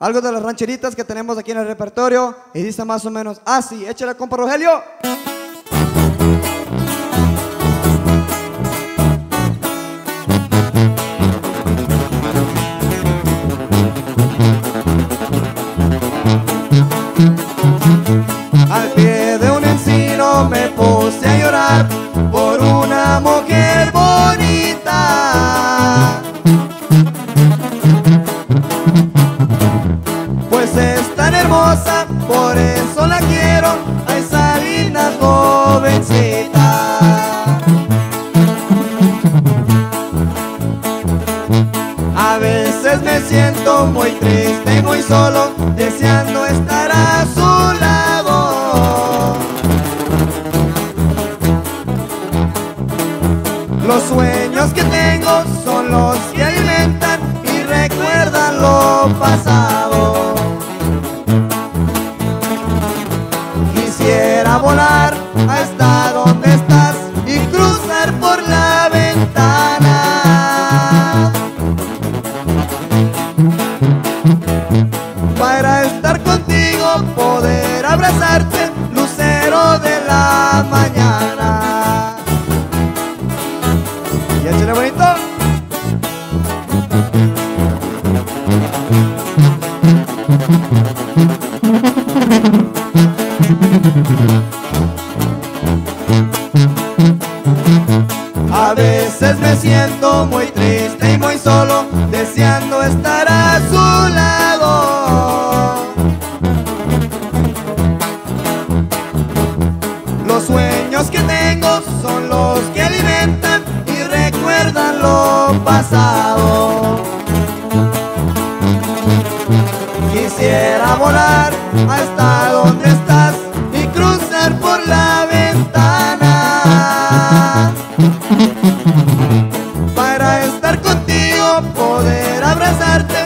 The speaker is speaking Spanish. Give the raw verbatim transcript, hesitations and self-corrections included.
Algo de las rancheritas que tenemos aquí en el repertorio. Y dice más o menos así. Échale, compa Rogelio. Al pie de un encino me puse a llorar por una mujer bonita, pues es tan hermosa, por eso la quiero, a esa linda jovencita. A veces me siento muy triste y muy solo, deseando estar a su lado. Los sueños que tengo son los que alimentan y recuerdan lo pasado. Quisiera volar hasta donde estás y cruzar por la ventana para estar contigo, poder abrazarte, lucero de la mañana. Y échale bonito. A veces me siento muy triste y muy solo, deseando estar a su lado. Los sueños que tengo son los que alimentan y recuerdan lo pasado. Quisiera volar hasta donde estás y cruzar por la ventana para estar contigo, poder abrazarte,